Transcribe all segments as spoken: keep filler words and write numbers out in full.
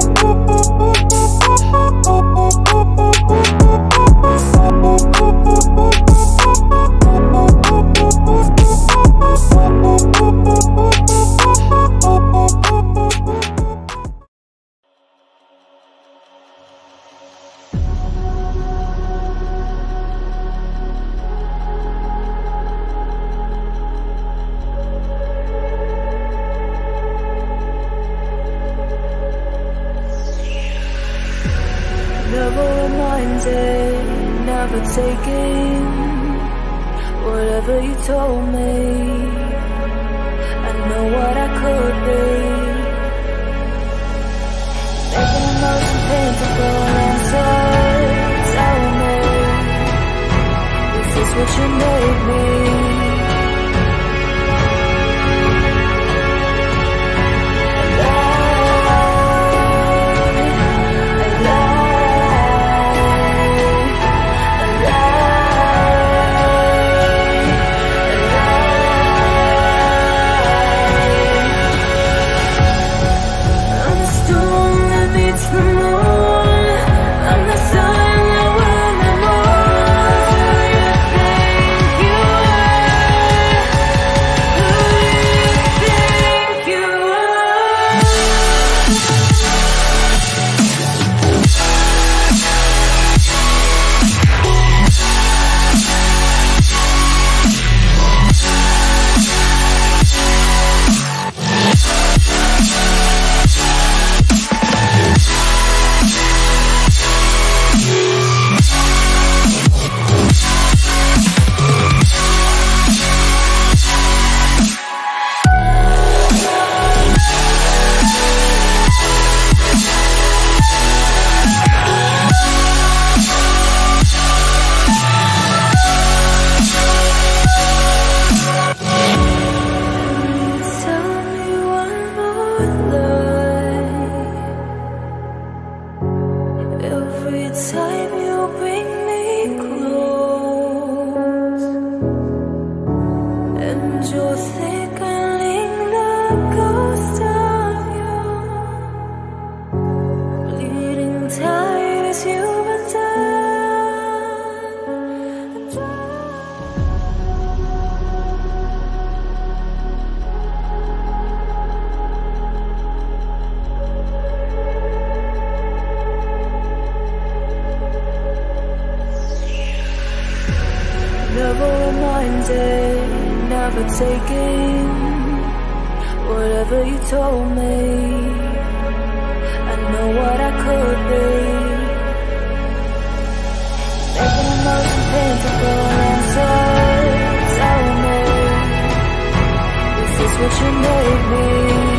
Never reminded, never taking whatever you told me. I know what I could be, making the most painful answers. Tell me, is this what you made me? Every time you bring me close, and you're thickening the ghost of you, bleeding tight as you've done. Never reminded, never taking whatever you told me. I know what I could be, making the most painful answers. Tell me, is this what you made me?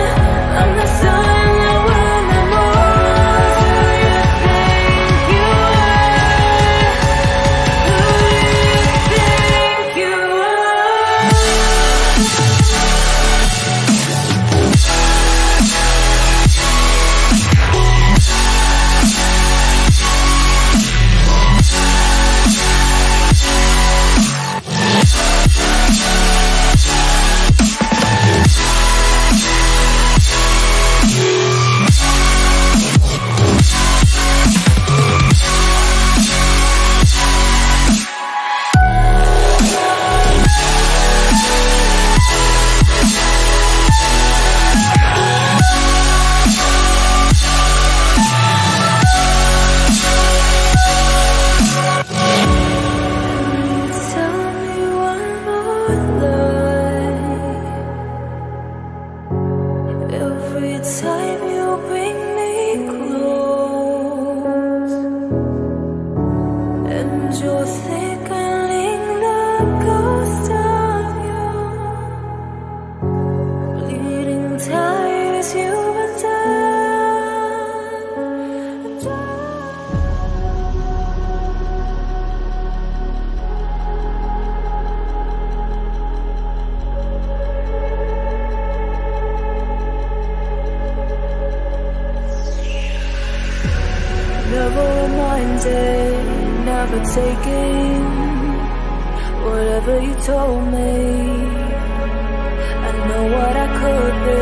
You taking whatever you told me. I know what I could be,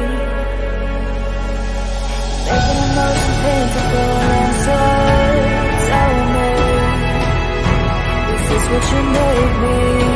making emotion painful answers. Tell me, is this what you made me?